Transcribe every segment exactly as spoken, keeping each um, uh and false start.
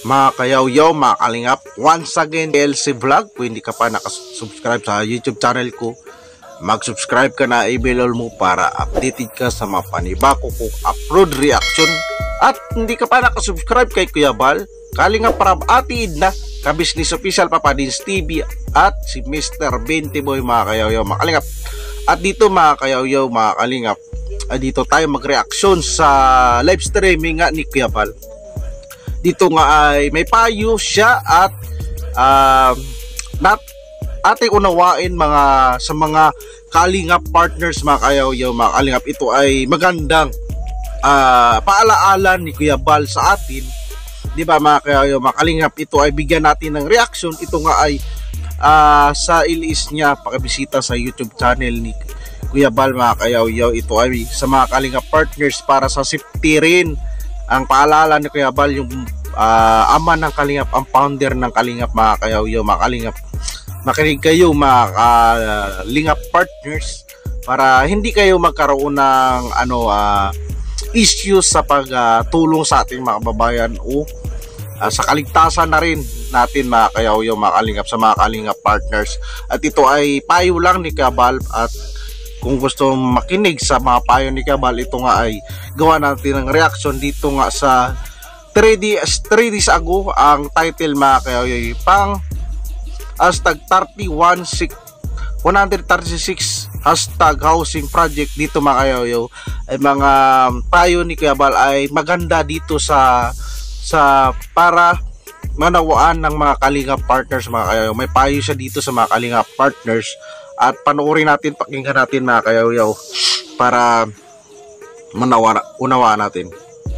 Mga kayaw-yaw, mga kalingap, once again, L C Vlog. Kung hindi ka pa nakasubscribe sa YouTube channel ko, mag-subscribe ka na, i-bell mo para updated ka sa mga panibako ko upload reaction. At hindi ka pa nakasubscribe kay Kuya Bal, kalingap para atid na ka-business official Papadins T V at si Mister Bente Boy, mga kayaw-yaw, mga kalingap. At dito mga kayaw-yaw, mga kalingap, dito tayo mag-reaction sa live streaming nga ni Kuya Bal. Dito nga ay may payo siya at uh, nat ating unawain mga sa mga kalingap partners, mga kayaw-yaw, mga kalingap. Ito ay magandang uh, paalaala ni Kuya Bal sa atin, di ba mga kayaw-yaw, mga kalingap. Ito ay bigyan natin ng reaction. Ito nga ay uh, sa ilis niya, pakibisita sa YouTube channel ni Kuya Bal, mga kayaw-yaw. Ito ay sa mga kalingap partners para sa safety rin. Ang paalala ni Kuya Bal, yung uh, ama ng kalingap, ang founder ng kalingap, mga kayaw-yaw, mga kalingap. Makinig kayo, mga kalingap uh, partners, para hindi kayo magkaroon ng ano uh, issues sa pagtulong uh, sa ating mga kababayan o uh, sa kaligtasan na rin natin, mga kayaw-yaw, mga kalingap, sa mga kalingap partners. At ito ay payo lang ni Kuya Bal, at kung gusto makinig sa mga payo ni Kuya Bal, ito nga ay gawa natin ng reaction dito nga sa three days ago. Ang title, mga kayaw-yaw, pang hashtag thirty-one one thirty-six hashtag housing project. Dito, mga kayaw-yaw, ay mga payo ni Kuya Bal ay maganda dito sa sa para manawaan ng mga kalingap partners, mga kayaw-yaw. May payo siya dito sa mga kalingap partners, at panoorin natin, pakinggan natin, mga kayaw-yaw, para manawa, unawaan natin.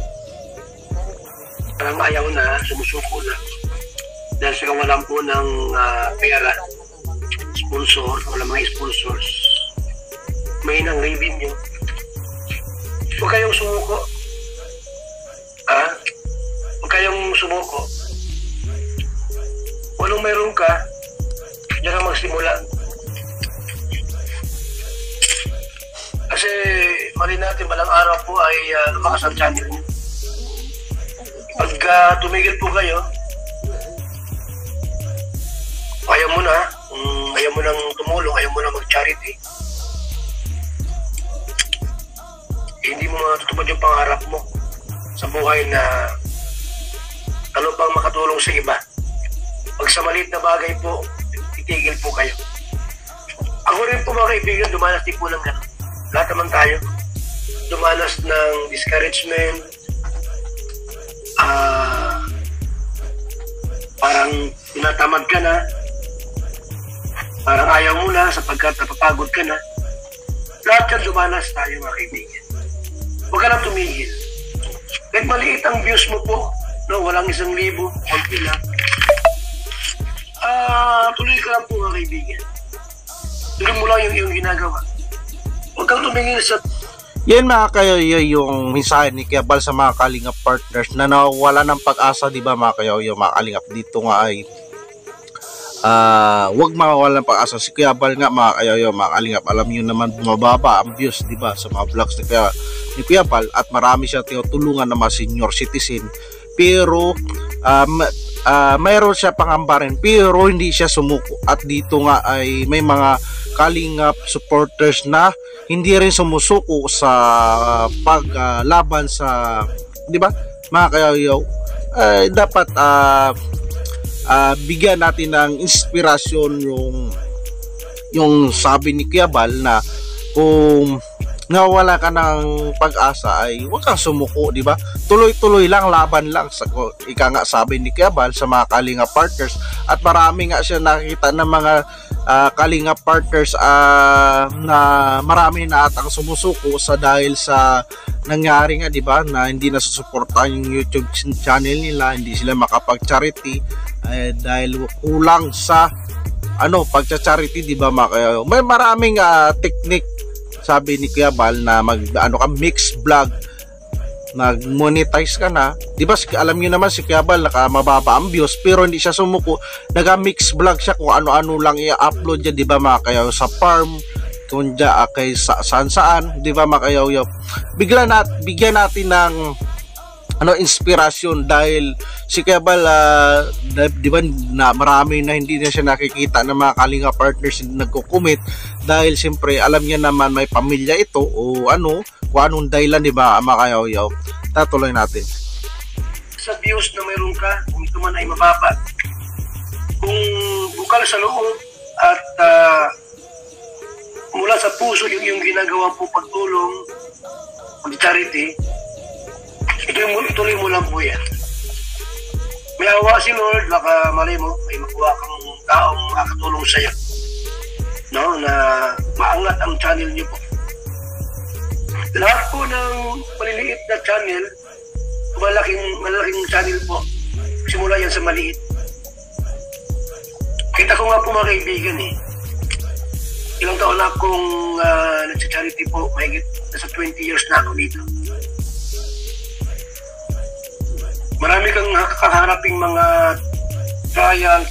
Parang ayaw na, sumusuko na dahil sa kawalan po ng uh, pera, sponsor, wala mga sponsors, may nang revenue. Huwag kayong sumuko, ah, huwag kayong sumuko. Walang meron ka, diyan ang magsimula. Kasi mali natin, balang araw po ay uh, lumakas ang channel niyo. Pag uh, tumigil po kayo, ayaw mo na, um, ayaw mo nang tumulong, ayaw mo nang mag-charity, eh, hindi mo matutupad yung pangarap mo sa buhay na ano pang makatulong sa iba. Pag sa maliit na bagay po, titigil po kayo. Ako rin po, mga kaibigan, dumanas din po ng gano'n. Lahat naman tayo dumanas ng discouragement, ah, parang tinatamad ka na, parang ayaw mo na sapagkat napapagod ka na. Lahat yan dumanas tayo, mga kaibigan. Huwag ka lang tumigil. Kahit maliit ang views mo po, no, walang isang libo, konti lang, ah, tuloy ka lang po, mga kaibigan. Tuloy mo lang yung iyong ginagawa. Huwag kang tumingin sa... Yan, mga kayaw-yaw, yung mensahe ni Kuya Bal sa mga kalingap partners na nawala ng pag-asa, di ba, mga kayaw-yaw, mga kalingap. Dito nga ay uh, huwag mawala ng pag-asa. Si Kuya Bal nga, mga kayaw-yaw, mga kalingap, alam nyo naman bumababa ang views, di ba, sa mga vlogs ni Kuya, ni Kuya Bal, at marami siya tinutulungan ng mga senior citizen. Pero um, uh, mayroon siya pangamba rin, pero hindi siya sumuko. At dito nga ay may mga kalingap supporters na hindi rin sumusuko sa paglaban uh, sa, di ba, mga kayaw-yaw. Uh, dapat uh, uh, bigyan natin ng inspirasyon yung yung sabi ni Kuya Bal na kung nawala ka ng pag-asa ay huwag kang sumuko, di ba? Tuloy-tuloy lang, laban lang, sa ika nga sabi ni Kuya Bal sa mga kalingap partners. At marami nga siya nakita ng mga uh, kalingap partners uh, na marami na atang sumusuko sa dahil sa nangyari nga, di ba, na hindi na susuportahan yung YouTube channel nila, hindi sila makapag-charity eh, dahil kulang sa ano, pagcha-charity, di ba, mga, may maraming uh, technique, sabi ni Kuya Bal, na mag ano ka, mix vlog, nag-monetize ka na, di ba? Alam niyo naman si Kuya Bal, nakamababa ang views, pero hindi siya sumuko, nag-mix vlog siya kung ano-ano lang i-upload niya, di ba, mga kayaw, sa farm, kung dya, kay sa, saan saan, di ba, mga kayaw. Bigla nat, bigyan natin ng ano inspirasyon, dahil si Kebal uh, di ba na marami na hindi na siya nakikita ng mga Kalinga partners na nagko-comment, dahil siyempre alam niya naman may pamilya ito o ano kung anong dahilan, di ba mga kayaw-yaw. Tatuloy natin sa views na mayroon ka, kung ito man ay mababa, kung bukal sa loob at uh, mula sa puso yung, yung ginagawa po pagtulong, pag-charity, ito yung tuloy mo lang po yan. May awa si Lord, baka malay mo, may makuha kang taong makakatulong sa'yo. No, na maangat ang channel niyo po. Lahat po ng maliliit na channel, malaking, malaking channel po, simula yan sa maliit. Kita ko nga po mga kaibigan eh, ilang taon na akong uh, nagsa-charity po, mahigit nasa twenty years na ako dito. Marami kang kakaharaping mga trials,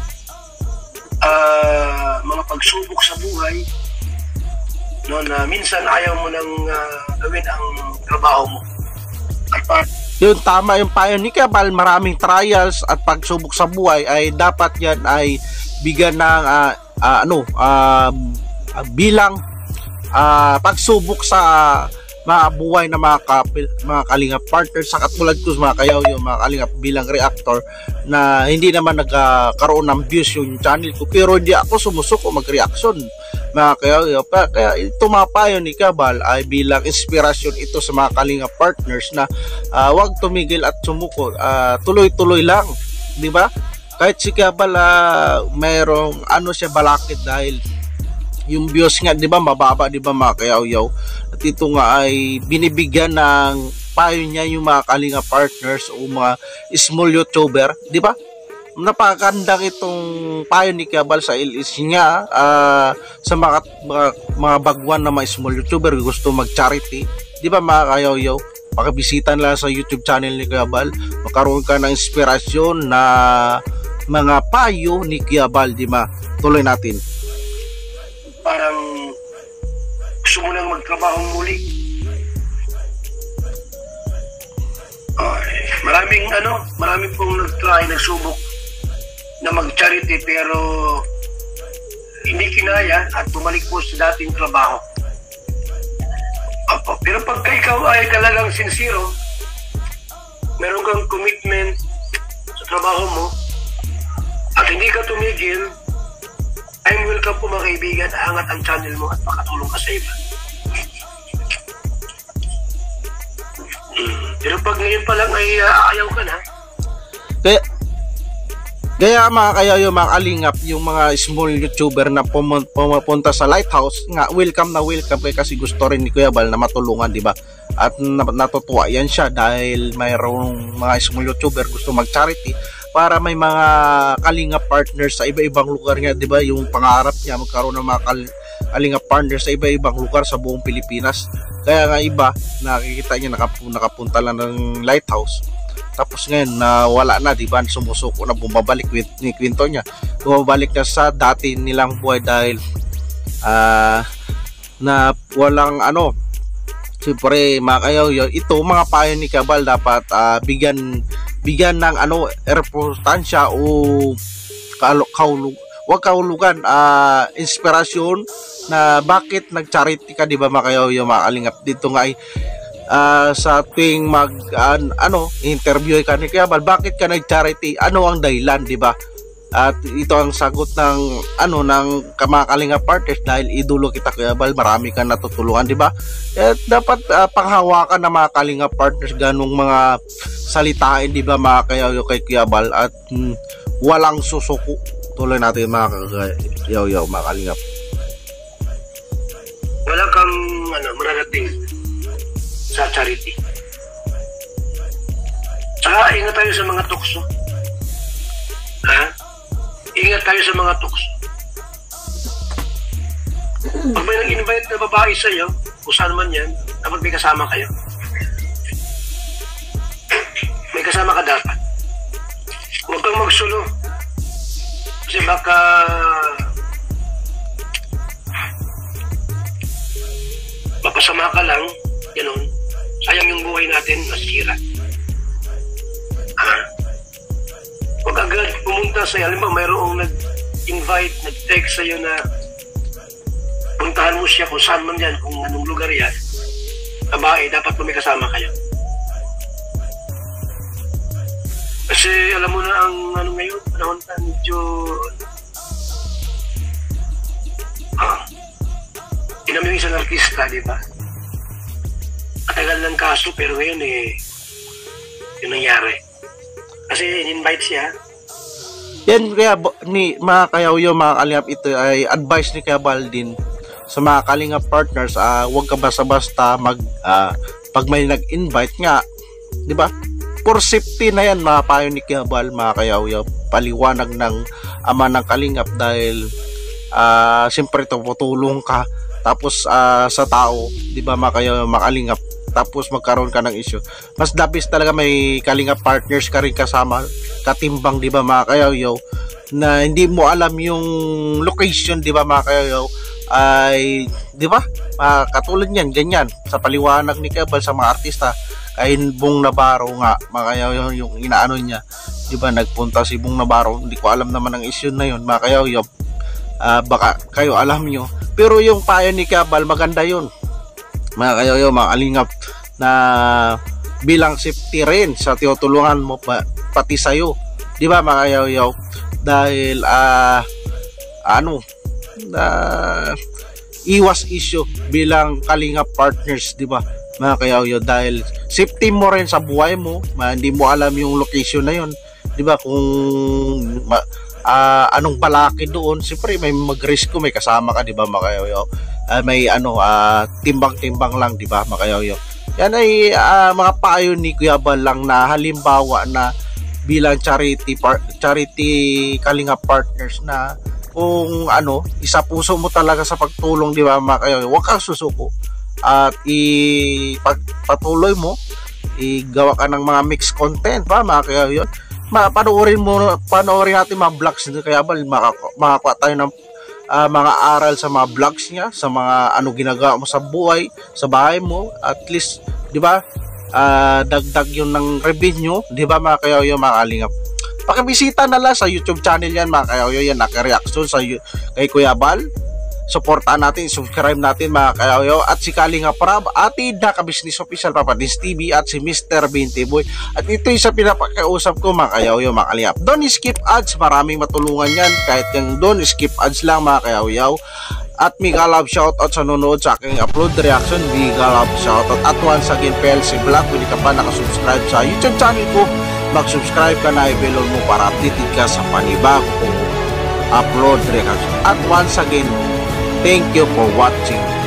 uh, mga pagsubok sa buhay, no, na minsan ayaw mo nang uh, gawin ang trabaho mo. At yun, tama yung payo ni Kebal, maraming trials at pagsubok sa buhay ay dapat yan ay bigyan ng uh, uh, ano uh, uh, bilang uh, pagsubok sa mga buhay na mga, kapil, mga Kalinga partners, sa katulad ko mga kayaw yung mga Kalinga bilang reactor na hindi naman nagkaroon ng views yung channel ko, pero hindi ako sumusuko mag-reaction mga kayaw. Kaya tumapayo ni Kebal ay bilang inspirasyon ito sa mga Kalinga partners na uh, wag tumigil at sumuko, uh, tuloy-tuloy lang, di ba? Kahit si Kebal uh, mayroong ano siya balakid dahil yung views nga, di ba, mababa, di ba mga kayaw-yaw, at ito nga ay binibigyan ng payo niya yung mga Kalinga partners o mga small YouTuber, di ba? Napakagandang itong payo ni Kebal sa L S niya uh, sa mga, mga, mga bagwan na mga small YouTuber gusto mag-charity, di ba mga kayaw-yaw? Pakibisita lang sa YouTube channel ni Kebal, magkaroon ka ng inspirasyon na mga payo ni Kebal, di ba? Tuloy natin. Parang gusto mo nang magtrabaho muli. Ay, maraming ano, maraming pong nag-try, nagsubok na mag-charity pero hindi kinaya at bumalik po sa dating trabaho. Opo, pero pagka ikaw ay talagang sincero, meron kang commitment sa trabaho mo at hindi ka tumigil, I'm welcome po mga kaibigan, aangat ang channel mo at makatulong ka sa iba. Hmm. Pero pag ngayon pa lang ay uh, ayaw ka na. Kaya, kaya mga kayo yung mga kalingap, yung mga small YouTuber na pum- pumunta sa Lighthouse, nga welcome na welcome kay kasi gusto rin ni Kuya Bal na matulungan, di ba? At natutuwa yan siya dahil mayroong mga small YouTuber gusto mag-charity para may mga Kalinga partners sa iba-ibang lugar nga, di ba? Yung pangarap niya magkaroon ng mga Kalinga partners sa iba-ibang lugar sa buong Pilipinas. Kaya nga iba, nakikita niya nakap- nakapunta lang ng Lighthouse. Tapos ngayon na uh, wala na, di ba? Sumusuko na, bumabalik ni Quinto niya. Bumabalik na sa dati nilang buhay dahil uh, na walang ano. Siyempre mga kayo, ito mga payo ni Kebal dapat uh, bigyan bigyan ng ano importansya o kaulug, wag kaulugan, uh, inspirasyon na bakit nag-charity ka, di ba mga kayo, yung mga kalingap dito nga ay uh, sa tuwing mag uh, ano interview ka ni Kebal, bakit ka nag-charity, ano ang dahilan, di ba? At ito ang sagot ng ano ng mga Kalinga partners, dahil idolo kita Kebal, marami kang natutulungan, di ba? Eh, dapat uh, panghawakan ng mga Kalinga partners ganung mga salitain, di ba mga kayaw kay Kebal, at mm, walang susuko. Tuloy natin mga kayaw mga Kalingap. Wala kang ano mararating sa charity. Saka ingat tayo sa mga tukso. Ha? Ingat tayo sa mga tukso. Pag may nag-invite na babae sa iyo, kung saan man yan, dapat may kasama kayo. May kasama ka dapat. Huwag kang magsulo. Kasi baka mapasama ka lang, gano'n. Sayang yung buhay natin, nasira. sa alam mo, mayroong nag-invite, nag-text sa'yo na puntahan mo siya kung saan man yan, kung anong lugar yan, babae, dapat mo may kasama kayo. Kasi alam mo na ang ano ngayon, panahon na medyo ah, inam yung isang artista, di ba? Katagal ng kaso, pero ngayon eh, yun nangyari. Kasi in-invite siya. Yan kaya ni mga kayaw-yaw, mga kalingap, ito ay advice ni Kuya Bal din sa mga kalingap partners. Uh, huwag ka basta-basta mag uh, pag may nag-invite nga, di ba? For safety na yan, mga payo ni Kuya Bal, mga kayaw-yaw, paliwanag ng ama ng kalingap dahil uh, siyempre tutulong ka tapos uh, sa tao, di ba, mga kayaw-yaw, mga kalingap, tapos magkaroon ka ng issue. Mas dabis talaga may kalingap partners ka rin kasama, katimbang, di ba, mga kayaw-yaw, na hindi mo alam yung location, di ba, mga kayaw-yaw, ay, di ba, uh, katulad niyan, ganyan, sa paliwanag ni Kuya Bal sa mga artista, kay Bong Navarro nga, mga kayaw-yaw, yung inaano niya, di ba, nagpunta si Bong Navarro, hindi ko alam naman ang issue na yun, mga kayaw-yaw, uh, baka kayo alam nyo, pero yung payo ni Kuya Bal, maganda yun, mga kayaw-yaw, mga kalingap, na bilang safety rin sa tinutulungan mo pa, pati sa'yo, di ba, mga kayaw-yaw, dahil uh, ano uh, iwas issue bilang kalingap partners, di ba, mga kayaw-yaw, dahil safety mo rin sa buhay mo, ma, hindi mo alam yung location na yun, di ba, kung ma, uh, anong balaki doon, siyempre may mag-risk ko, may kasama ka, di ba, mga kayaw-yaw, uh, may ano uh, timbang-timbang lang, di ba, mga kayaw-yaw. Yan ay uh, mga payo ni Kuya Bal lang na halimbawa na bilang charity par charity kalingap partners na kung ano, isa puso mo talaga sa pagtulong, di ba, mga kayaw-yaw, huwag kang susuko at ipagpatuloy mo, igawa ka ng mga mixed content, ba, mga kayaw-yaw. Panoorin mo, panoorin natin mga vlogs ni Kuya Bal, makakuha tayo ng uh, mga aral sa mga vlogs niya, sa mga ano ginagawa mo sa buhay, sa bahay mo, at least, di ba, uh, dagdag yun ng revenue, di ba, mga kayaw-yaw, mga kalingap. Pakibisita na lang sa YouTube channel yan, mga kayaw-yaw, yan, naka-reaction sa kay Kuya Bal. Supportaan natin, subscribe natin, mga kayaw-yaw, at si Kalingap Rab, atid na ka-business official Papa Dins T V, at si Mister Binti Boy. At ito yung sa pinapakausap ko, mga kayaw-yaw, mga kalingap. Don't skip ads, maraming matulungan yan, kahit yung don't skip ads lang, mga kayaw-yaw. At mega love shoutout sa nanonood sa aking upload reaction, mega love shoutout. At once again, P L C Vlog, kung di ka pa nakasubscribe sa YouTube channel ko, mag-subscribe ka na, i-bell mo para updated ka sa panibago kong upload reaction. At once again, thank you for watching.